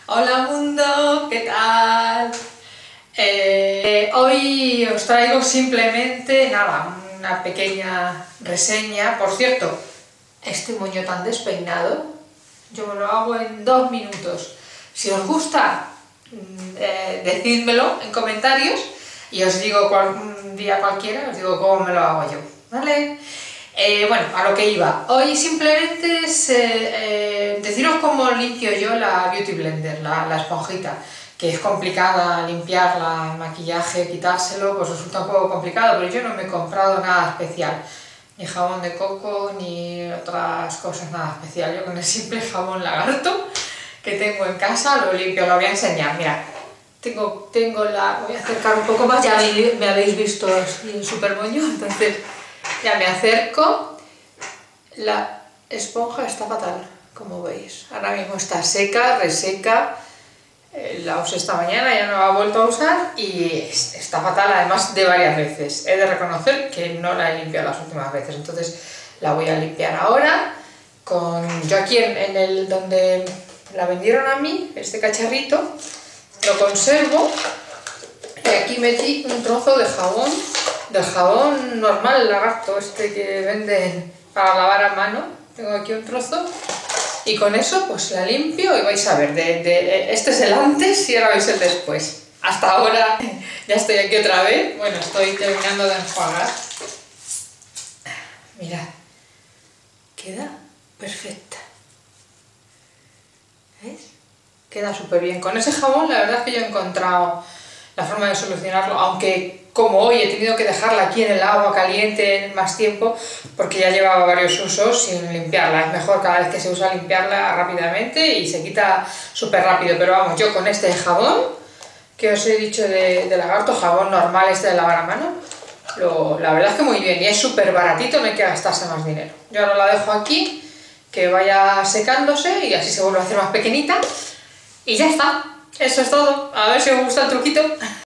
Hola mundo, ¿qué tal? Hoy os traigo simplemente, nada, una pequeña reseña. Por cierto, este moño tan despeinado, yo me lo hago en 2 minutos. Si os gusta, decídmelo en comentarios y os digo un día cualquiera, os digo cómo me lo hago yo, ¿vale? Bueno, a lo que iba. Hoy simplemente es deciros cómo limpio yo la Beauty Blender, la esponjita, que es complicada limpiarla, el maquillaje, quitárselo, pues resulta un poco complicado, pero yo no me he comprado nada especial, ni jabón de coco, ni otras cosas, nada especial. Yo con el simple jabón lagarto que tengo en casa lo limpio. Lo voy a enseñar, mira. Voy a acercar un poco más, ya me habéis visto el super moño, entonces ya me acerco. La esponja está fatal, como veis. Ahora mismo está seca, reseca. La usé esta mañana, ya no la he vuelto a usar y está fatal, además de varias veces. He de reconocer que no la he limpiado las últimas veces, entonces la voy a limpiar ahora. Yo aquí en el donde la vendieron a mí, este cacharrito, lo conservo y aquí metí un trozo de jabón, del jabón normal, lagarto, este que venden para lavar a mano. Tengo aquí un trozo y con eso pues la limpio y vais a ver, este es el antes y ahora veis el después. Hasta ahora ya estoy aquí otra vez, bueno, estoy terminando de enjuagar. Mirad, queda perfecta. ¿Veis? Queda súper bien. Con ese jabón la verdad es que yo he encontrado la forma de solucionarlo, aunque como hoy he tenido que dejarla aquí en el agua caliente más tiempo porque ya llevaba varios usos sin limpiarla. Es mejor cada vez que se usa limpiarla rápidamente y se quita súper rápido, pero vamos, yo con este jabón que os he dicho de lagarto, jabón normal este de lavar a mano, la verdad es que muy bien y es súper baratito, no hay que gastarse más dinero. Yo ahora la dejo aquí que vaya secándose y así se vuelve a hacer más pequeñita y ya está. Eso es todo. A ver si os gusta el truquito.